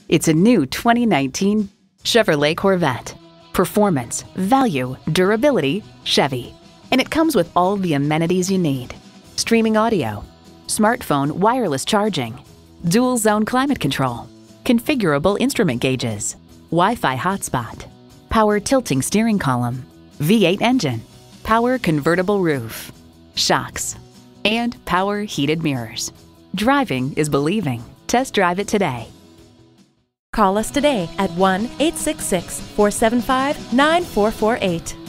It's a new 2019 Chevrolet Corvette. Performance, value, durability, Chevy. And it comes with all the amenities you need. Streaming audio, smartphone wireless charging, dual zone climate control, configurable instrument gauges, Wi-Fi hotspot, power tilting steering column, V8 engine, power convertible roof, shocks, and power heated mirrors. Driving is believing. Test drive it today. Call us today at 1-866-475-9448.